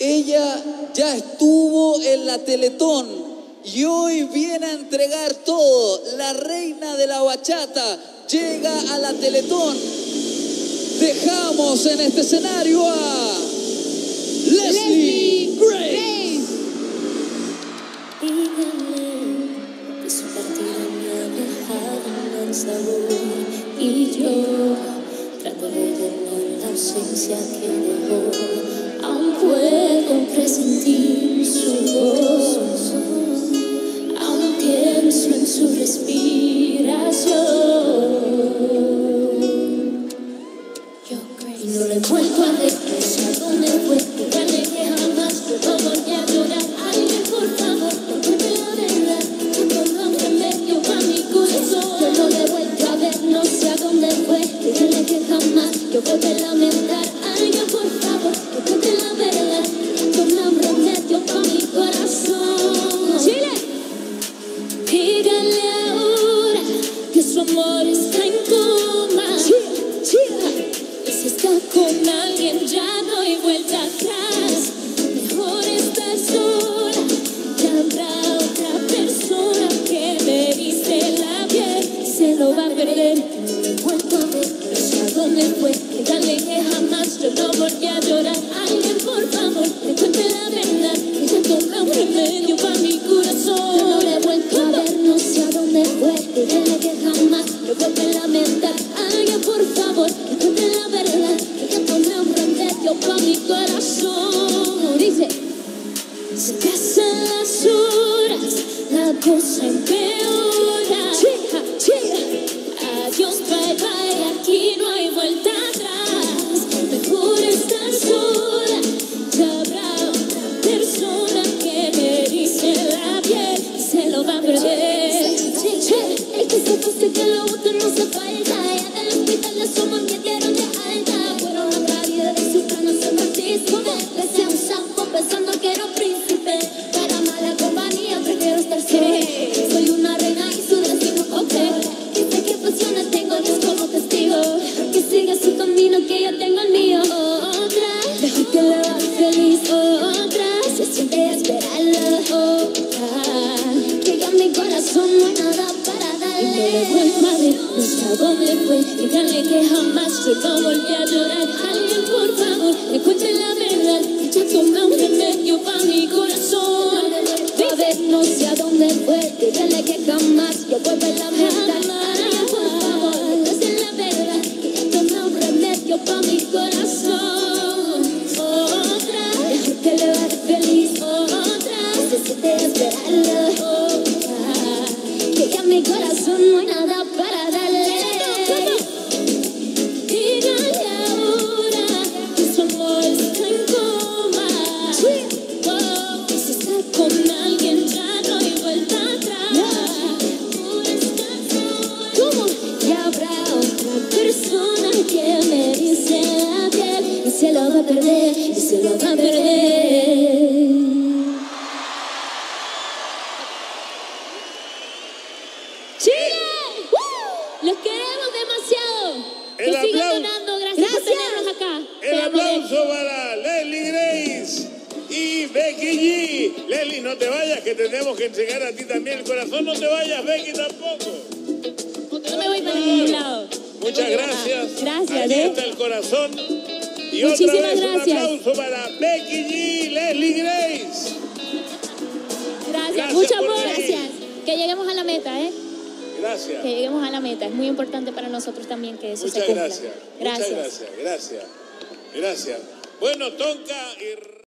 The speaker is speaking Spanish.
Ella ya estuvo en la Teletón y hoy viene a entregar todo. La reina de la bachata llega a la Teletón. Dejamos en este escenario a Leslie Grace. Díganle que su partida me ha dejado un buen sabor y yo trato de llenar la ausencia que dejó. Aún puedo presentir su voz, aún pienso en su respiración. Y no le vuelvo a ver, no sé a dónde fue, díganle que jamás yo no volví a llorar. Alguien, por favor, cuéntame la verdad, que ponga un remedio para mi corazón. Yo no le vuelvo a ver, no sé a dónde fue, díganle que jamás yo volví a lamentar. Alguien, por favor, que cuente la verdad, que ponga un remedio para mi corazón. ¡Chile! Díganle ahora que su amor está en coma. Y si está con alguien ya no hay vuelta atrás. Mejor estar sola, ya habrá otra persona que me dice la piel. Se lo va a perder, no le vuelvo a ver, no sé a dónde fue. Díganle que jamás yo no volví a llorar. Alguien, por favor, que cuente la verdad, que ya toma un remedio para mi corazón. Yo no le vuelvo a ver, no sé a dónde fue. Díganle que jamás yo volví a lamentar. Alguien, por favor, que cuente la verdad, que ya toma un remedio para mi corazón. Dice, se pasan las horas, la cosa empeora. Adiós, bye bye, aquí no hay vuelta atrás. Mejor estar sola, ya habrá otra persona que me dice la piel. Se lo va a perder. El que se pase que lo otro no se falta. Ya del hospital le somos que dieron de alta. Fueron la caridad de su plano San Francisco. Besé un sapo pensando que era un príncipe. Para mala compañía prefiero estar sola. Soy una reina y su destino, ok. Que sé qué pasiones tengo, Dios como testigo. Que siga su camino, que yo tengo el mío. Otra, dejo que le haga feliz. Otra, se siente a esperarla. Otra, que ya mi corazón no hay nada para darle. Y no le vuelvo a ver, no sé a dónde fue. Díganle que jamás yo no volví a llorar. Alguien, por favor, me cuente la verdad, que ya toma un remedio para mi corazón. No le vuelvo a ver, no sé a dónde fue. Díganle que jamás yo vuelvo a lamentar. Alguien, por favor, cuente la verdad, que ya toma un remedio para mi corazón. Otra, dejo que le haga feliz. Otra, se siente a esperarlo. Otra, que ya mi corazón no hay nada para darle. Díganle ahora que su amor está en coma. Oh, que si está con alguien ya no hay vuelta atrás. Por estar sola, ya habrá otra persona que me dice la piel. Y se lo va a perder, y se lo va a perder. ¡Chile! ¡Los queremos demasiado! El Que sigan aplauso. donando, gracias por tenernos acá. El Te amo, aplauso para Leslie Grace y Becky G. Leslie, no te vayas, que tenemos que entregar a ti también el corazón. No te vayas, Becky, tampoco. no me voy para ningún lado. Muchas gracias. Gracias, Aquí está el corazón. Y Muchísimas otra vez gracias. un aplauso para Becky G, Leslie Grace. Gracias, mucho por amor. venir. Que lleguemos a la meta, ¿eh? Gracias. Que lleguemos a la meta. Es muy importante para nosotros también que eso se Muchas cumpla. gracias. Gracias. Muchas gracias. Gracias. Gracias. Bueno, Tonka y